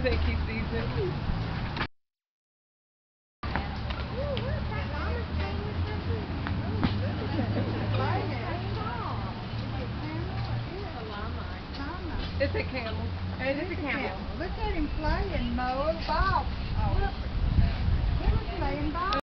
think he sees it. It's a camel. It is a camel. Look at him playing, Mo. Bob. Oh. Look. He was playing Bob.